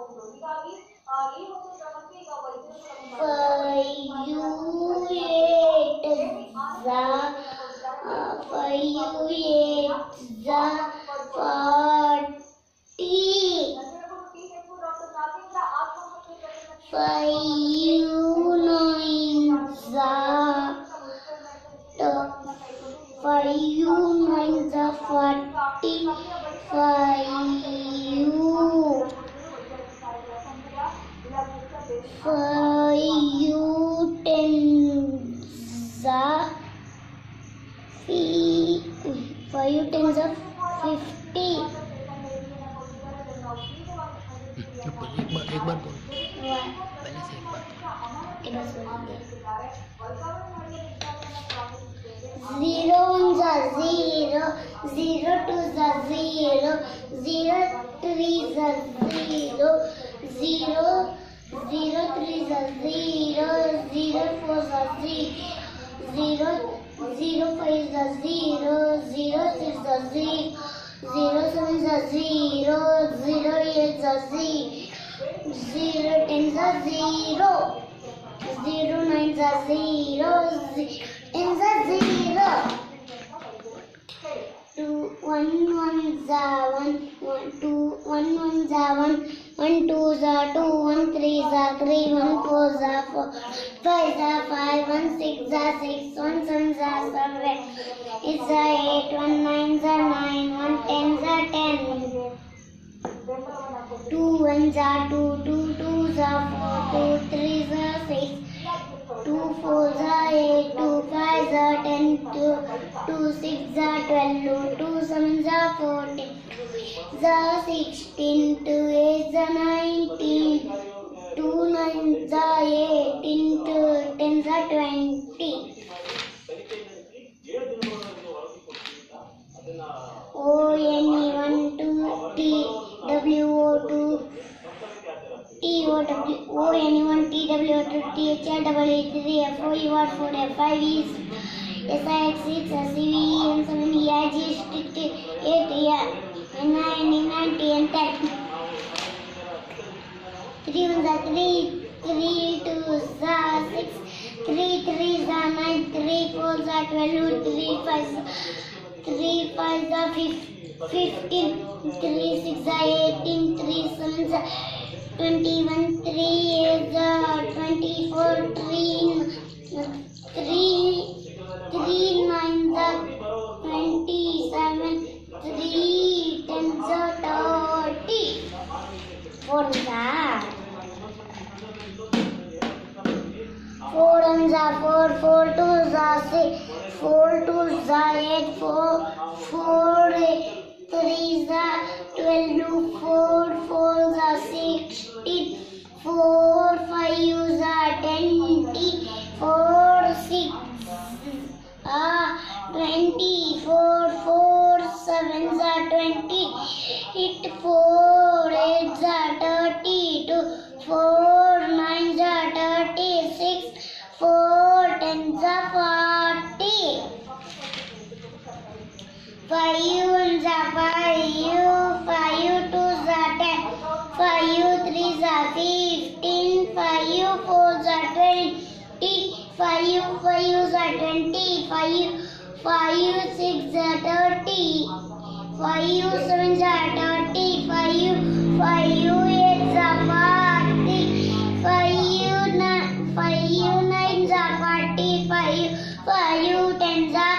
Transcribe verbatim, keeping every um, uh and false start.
five eight za five eight za forty. Five nine za five nine za forty. Five five ten za five ten za fifty. एक बार एक बार बोल पहले से एक बार एक बार सुन zero one za zero, zero two za zero, zero three za zero, zero zero three za zero, zero four za zero, zero zero five za zero, zero six za zero, zero seven za zero, zero eight za zero, zero ten za zero, zero nine za zero, ten za zero. Two one one za one, one two one one za one, one two za two, one three za three, one four za four, five za five, one six za six, one seven za seven, eight za eight, one nine za nine, one ten za ten. Two one za two, two two za four, two three za six, two four za eight, two five za ten, two two six za twelve, two seven za fourteen, za sixteen, two eight za nineteen, two nine za eighteen, two ten za twenty. O N E one two T W O two T O W O N E one T W O two T H R double eight three F O U R four F five E S I X six S C V E N seven E I G H T eight N I N E nine T N ten. Three one za three, three two za six, three three za nine, three four za twelve, three five za three five za fifteen, three six za eighteen, three seven za twenty-one, three eight za twenty-four, three three three nine za twenty-seven, three ten za thirty. Four za four one za four, four two za six, four two za eight, four four three za twelve, four four za sixteen, four five za twenty, four six ah twenty, four four seven za twenty, eight four eight za thirty-two, four nine za thirty-six, four ten za forty. Five one za five, five two za ten, five three za fifteen, five four za twenty, five five za twenty, five five six za thirty, five seven za thirty, five five eight za forty, five nine five nine za forty, five five ten za